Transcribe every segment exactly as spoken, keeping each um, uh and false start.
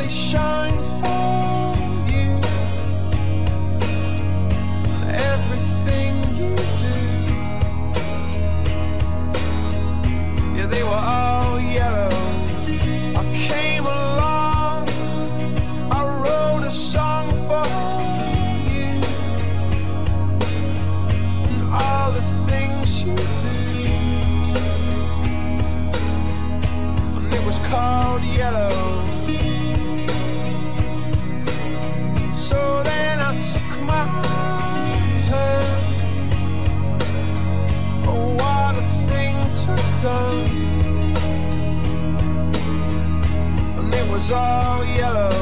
they shine for you, and everything you do. Yeah, they were all yellow. I came along, I wrote a song for you, and all the things you do. And it was called Yellow. So then I took my turn. Oh, what a thing to have done. And it was all yellow.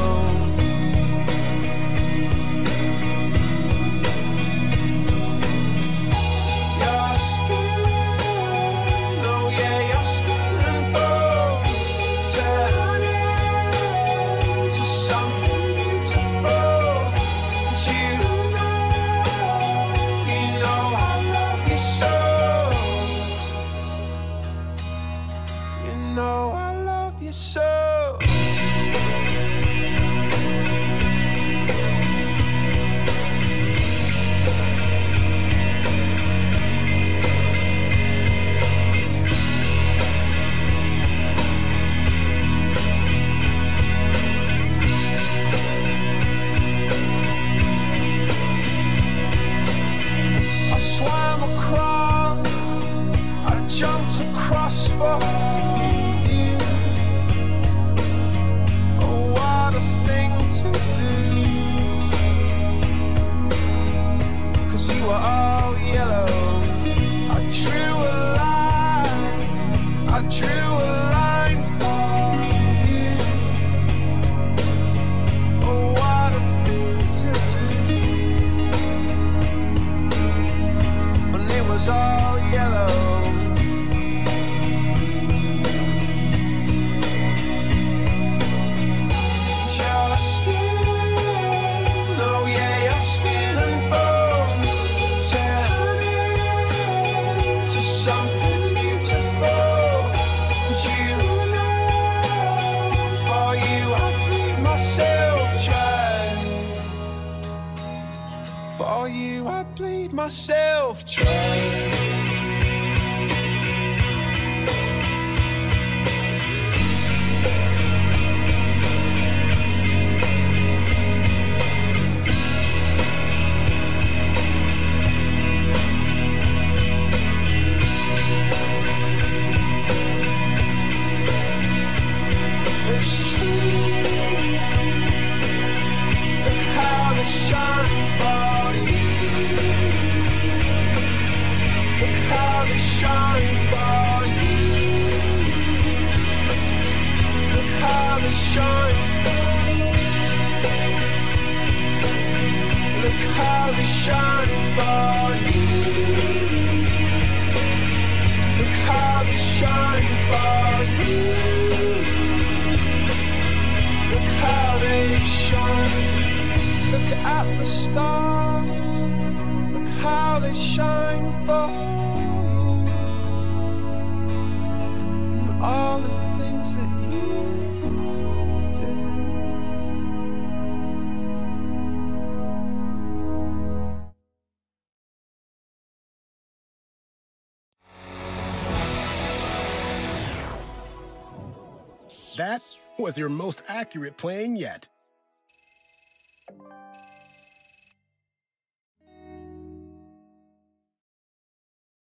Your skin, oh yeah, your skin and bones turn into something beautiful. You know, you know I love you so. You know I love you so. I swam across, I jumped across for you. Oh, what a thing to do. 'Cause you were all yellow. I drew a line, I drew a line for you. Oh, what a thing to do. And it was all yellow. Your skin, oh yeah, your skin and bones turn into something beautiful. You know, for you I bleed myself dry. For you I bleed myself dry. It's true. Look how they shine for you. Look how they shine for you. Look how they shine for you. Look how they shine for you. Look how they shine for you. Look how they shine. Look at the stars. Look how they shine for you. And all the things that you do. That was your most accurate playing yet.